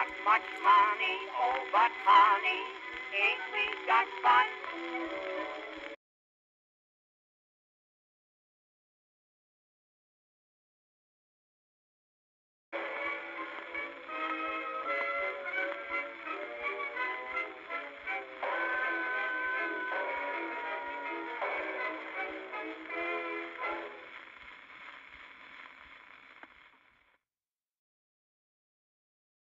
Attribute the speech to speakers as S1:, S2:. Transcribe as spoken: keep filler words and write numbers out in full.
S1: got much money, oh, but honey, ain't we got fun?